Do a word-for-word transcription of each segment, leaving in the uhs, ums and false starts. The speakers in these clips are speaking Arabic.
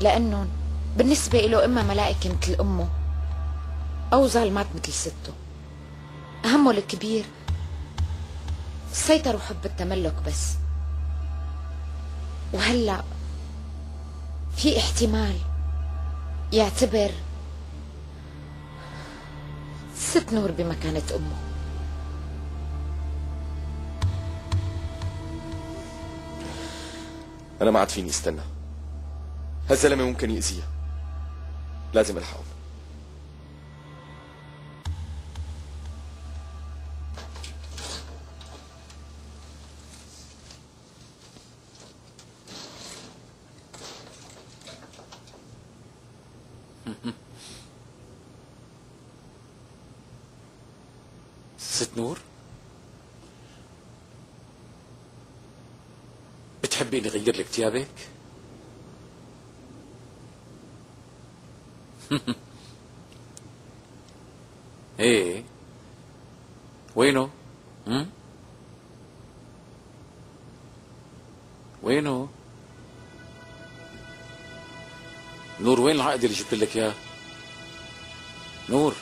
لأنه بالنسبة له إما ملائكة مثل أمه أو ظالمات مثل سته. همه الكبير السيطرة وحب التملك بس. وهلأ في احتمال يعتبر ست نور بمكانة أمه. أنا ما عاد فيني استنى، هالزلمة ممكن يأذيها، لازم ألحقه. ست نور، بتحبي اني اغير لك ثيابك؟ ايه وينه؟ هم؟ وينه؟ نور وين العقد اللي جبت لك اياه؟ نور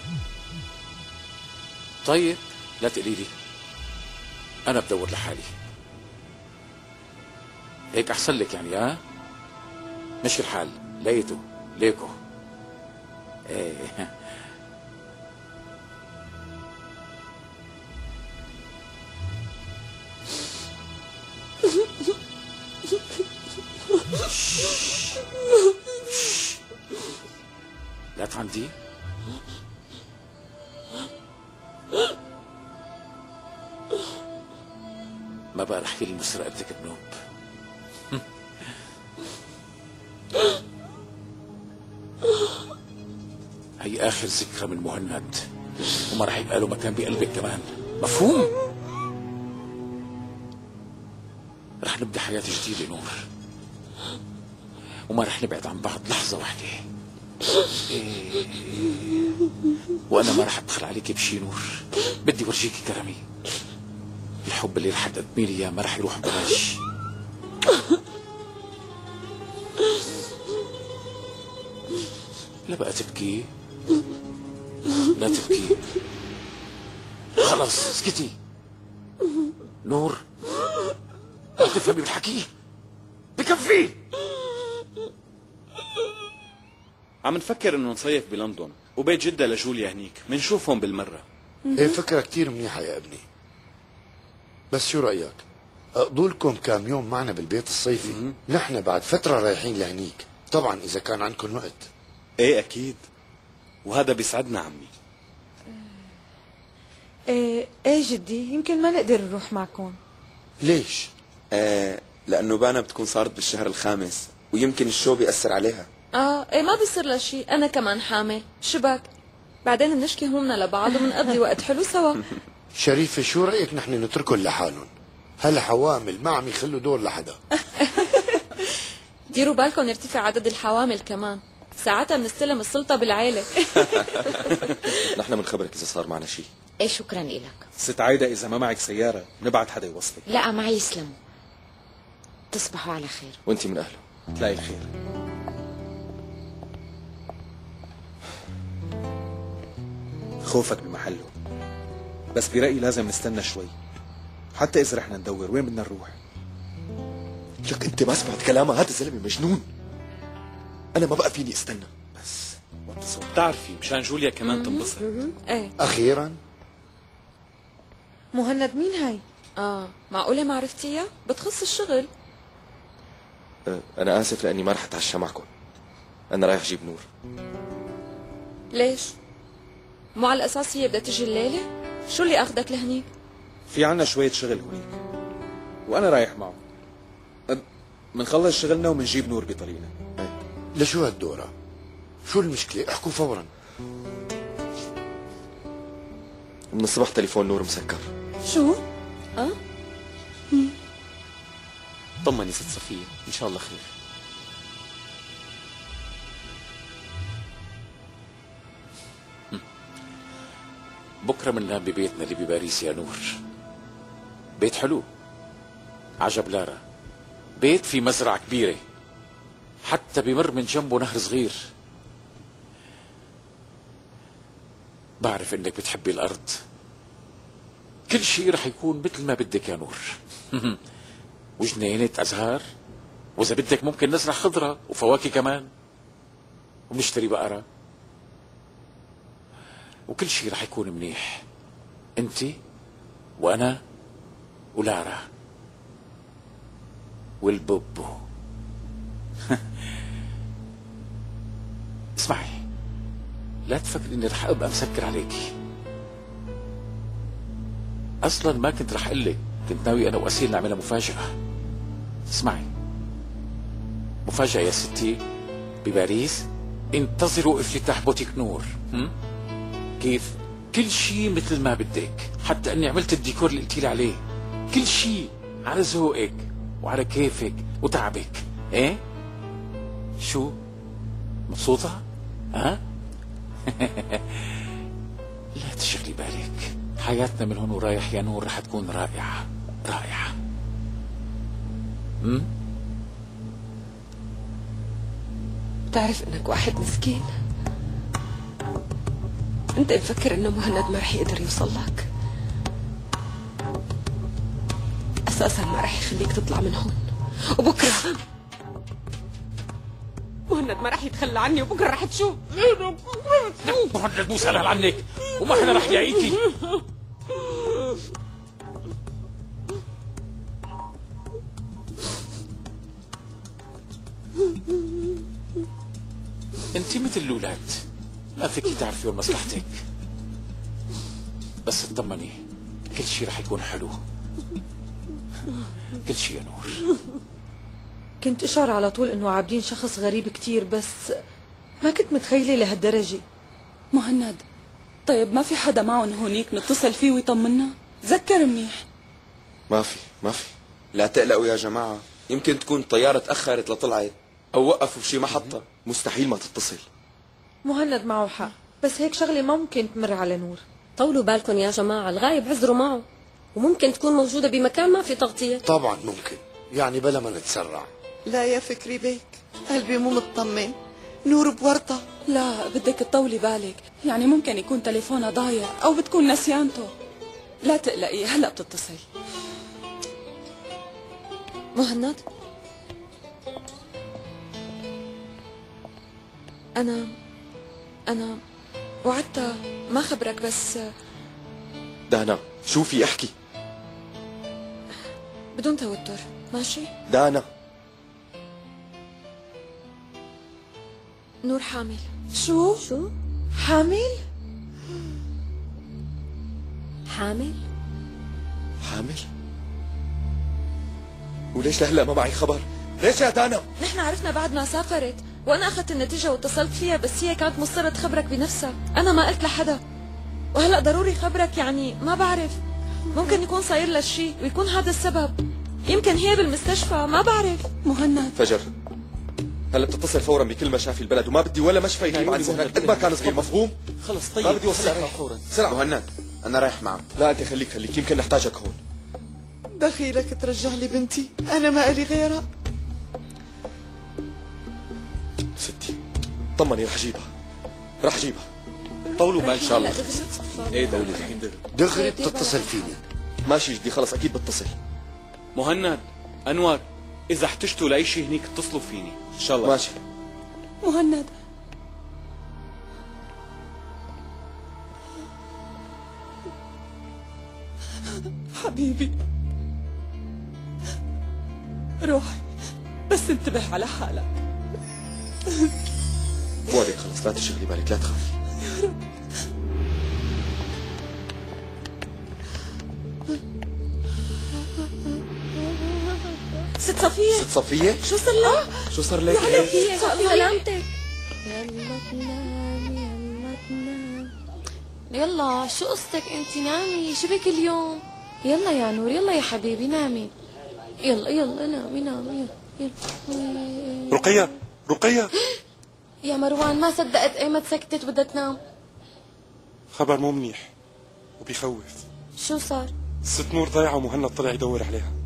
طيب لا تقولي لي، انا بدور لحالي. هيك احسن لك يعني. ها مشي الحال، لقيته ليكو. ايه لا تعندي. ما بقى رح لي مسرقتك بنوب. هي اخر ذكرى من مهند، وما رح يبقى له مكان بقلبك كمان، مفهوم؟ رح نبدا حياة جديدة نور، وما رح نبعد عن بعض لحظة واحدة. إيه. وانا ما رح ادخل عليك بشي نور، بدي ورجيكي كرمي. الحب اللي رح تقدمي لي اياه ما رح يروح ببلاش. لا بقى تبكي، لا تبكي، خلاص اسكتي. نور ما تفهمي بالحكي، بكفي. عم نفكر انه نصيف بلندن وبيت جدة لجوليا هنيك، منشوفهم بالمرة. ايه فكرة كتير منيحة يا ابني، بس شو رأيك اقضوا لكم كام يوم معنا بالبيت الصيفي؟ نحن بعد فترة رايحين لهنيك، طبعا اذا كان عندكم وقت. ايه اكيد، وهذا بيسعدنا عمي. ايه ايه جدي، يمكن ما نقدر نروح معكم. ليش؟ آه لأنه بانا بتكون صارت بالشهر الخامس، ويمكن الشو بيأثر عليها. اه ايه ما بيصير لها شيء، انا كمان حامل، شبك بعدين بنشكي همومنا لبعض وبنقضي وقت حلو سوا. شريفة شو رأيك نحن نتركهم لحالهم؟ هالحوامل ما عم يخلوا دور لحدا. ديروا بالكم يرتفع عدد الحوامل كمان، ساعتها بنستلم السلطة بالعيلة. نحن بنخبرك إذا صار معنا شيء. ايه شكرا إلك ست عايدة، إذا ما معك سيارة نبعت حدا يوصلك. لا معي يسلموا، تصبحوا على خير. وانتي من أهله. تلاقي الخير. خوفك بمحله، بس برأيي لازم نستنى شوي، حتى إذا رحنا ندور وين بدنا نروح. لك انت ما سمعت كلامها؟ هذا الزلمة مجنون، انا ما بقى فيني استنى. بس بتعرفي مشان جوليا كمان تنبسط. ايه اخيرا. مهند مين هاي؟ اه معقولة ما عرفتيها؟ بتخص الشغل. أه انا اسف لاني ما رح اتعشى معكم، انا رايح اجيب نور. ليش؟ مو على الاساس هي بدها تجي الليلة؟ شو اللي اخذك لهنيك؟ في عنا شوية شغل هنيك وانا رايح معه، منخلص شغلنا ومنجيب نور بطريقنا. لشو هالدورة؟ شو المشكلة؟ احكوا فورا. من الصبح تليفون نور مسكر. شو؟ اه؟ طمني ست صفية، ان شاء الله خير. بكرة بننام ببيتنا اللي بباريس يا نور. بيت حلو، عجب لارا، بيت في مزرعة كبيرة، حتى بمر من جنبه نهر صغير. بعرف انك بتحبي الارض، كل شيء رح يكون مثل ما بدك يا نور. وجنينة ازهار، واذا بدك ممكن نزرع خضرة وفواكه كمان، وبنشتري بقرة، وكل شيء رح يكون منيح. انت وانا ولارا والبوبو. اسمعي، لا تفكري اني رح ابقى مسكر عليكي. اصلا ما كنت رح اقول لك، كنت ناوي انا واسيل نعملها مفاجأة. اسمعي، مفاجأة يا ستي بباريس، انتظروا افتتاح بوتيك نور. هم؟ كيف؟ كل شيء مثل ما بدك، حتى اني عملت الديكور اللي قلتي لي عليه، كل شيء على ذوقك وعلى كيفك وتعبك. ايه؟ شو؟ مبسوطة؟ ها؟ لا تشغلي بالك، حياتنا من هون ورايح يا نور رح تكون رائعة رائعة. امم بتعرف انك واحد مسكين. انت مفكر انه مهند ما رح يقدر يوصل لك، اساسا ما رح يخليك تطلع من هون. وبكره مهند ما رح يتخلى عني، وبكره رح تشوف. مهند مو سألها عنك، وما حدا رح يعيكي. انت مثل الاولاد، ما فيك تعرفي وين مصلحتك. بس اطمني، كل شيء رح يكون حلو، كل شيء يا نور. كنت اشعر على طول انه عابدين شخص غريب كتير، بس ما كنت متخيله لهالدرجه. مهند، طيب ما في حدا معهم هونيك نتصل فيه ويطمنا؟ ذكر منيح. ما في ما في لا تقلقوا يا جماعة، يمكن تكون الطيارة تأخرت لطلعت أو وقفوا بشي محطة. مستحيل ما تتصل. مهند معه حق، بس هيك شغله ما ممكن تمر على نور. طولوا بالكم يا جماعة، الغايب عذروا معه، وممكن تكون موجودة بمكان ما في تغطية. طبعا ممكن، يعني بلا ما نتسرع. لا يا فكري بيك، قلبي مو مطمن، نور بورطة. لا بدك تطولي بالك، يعني ممكن يكون تليفونها ضايع او بتكون نسيانته. لا تقلقي، هلا بتتصل. مهند، أنا أنا وعدت ما خبرك، بس دانا شوفي احكي. بدون توتر، ماشي؟ دانا نور حامل. شو؟ شو؟ حامل؟ حامل؟ حامل؟ وليش لهلا ما معي خبر؟ ليش يا دانا؟ نحن عرفنا بعد ما سافرت، وأنا أخذت النتيجة واتصلت فيها، بس هي كانت مصرة تخبرك بنفسها، أنا ما قلت لحدا. وهلأ ضروري خبرك، يعني ما بعرف، ممكن يكون صاير لها شيء ويكون هذا السبب. يمكن هي بالمستشفى، ما بعرف. مهند فجر، هلا بتتصل فورا بكل مشافي البلد، وما بدي ولا مشفى يغيب عن ذهنك قد ما كان صغير، مفهوم؟ خلص طيب، ما بدي اوصلك فورا. سرعة. مهند أنا رايح معك. لا انت خليك خليك، يمكن نحتاجك هون. دخيلك ترجع لي بنتي، أنا ما إلي غيرها. ستي طمني، رح اجيبها رح اجيبها. طولوا بال ان شاء الله. ايه دولي الحين دغري بتتصل فيني. ماشي جدي، خلص اكيد بتصل. مهند، انور، اذا احتجتوا لاي شيء هنيك اتصلوا فيني ان شاء الله. ماشي. مهند، حبيبي روحي، بس انتبه على حالك. بوعدك خلص، لا تشغلي بالك، لا تخافي. ست صفية، ست صفية، شو صار لها؟ شو صار لك؟ صفية سلامتك. يلا تنام يلا تنام. يلا شو قصتك انتي؟ نامي، شو بك اليوم؟ يلا يا نور، يلا يا حبيبي نامي. يلا يلا نامي نامي يلا يلا. رقية رقية يا مروان ما صدقت ايمت سكتت بدها تنام. خبر مو منيح وبيخوف. شو صار؟ ست نور ضايعة ومهند طلع يدور عليها.